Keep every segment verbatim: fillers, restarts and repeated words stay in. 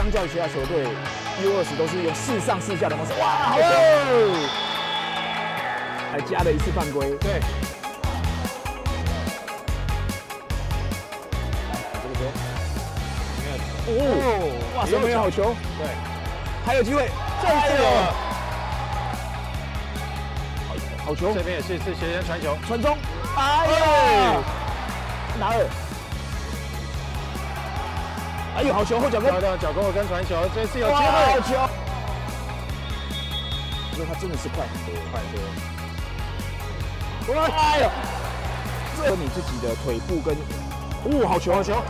相较于其他球队 U 二十都是用四上四下的方式，哇，好球！还加了一次犯规。 对。 这个球，哦，哇，守门员好球。 对， 还有机会，这一次了。好球！ 这边也是一次斜线传球， 传中，哎呀，拿尔。 哎呦，好球！后脚跟， 漂亮脚跟跟传球，这次有机会。 好球！我觉得他真的是快很多， 快很多。哇！哎呦，这你自己的腿部跟，哦，好球，好球！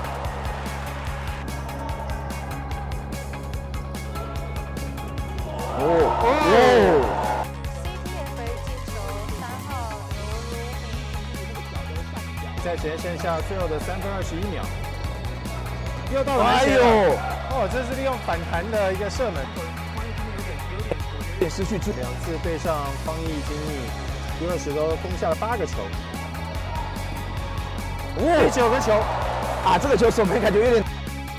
哦哦。 在斜线下最后的三分二十一秒。 又到了哎呦！ 哦，这是利用反弹的一个射门， 有点失去注。 两次对上方毅精密，U二十都攻下了八个球。哦，九个球啊！这个球守门感觉有点。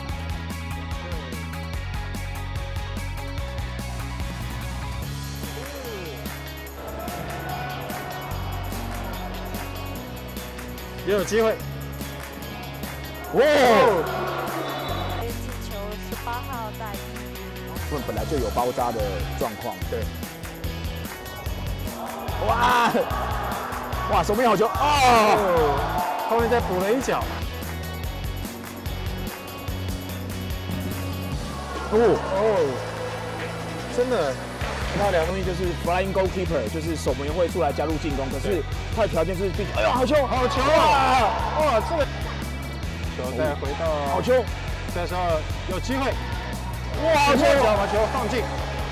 也有机会。 哇！ 八号带他们本来就有包扎的状况， 对。 哇哇，守门好球哦！ 后面再补了一脚。 哦哦，真的， 那两个东西就是 flying goalkeeper， 就是守门员会出来加入进攻，可是他的条件是必须，哎呦，好球， 好球啊！哇，这个球再回到好球。 这时候有机会， 哇！好球！ 把球放进，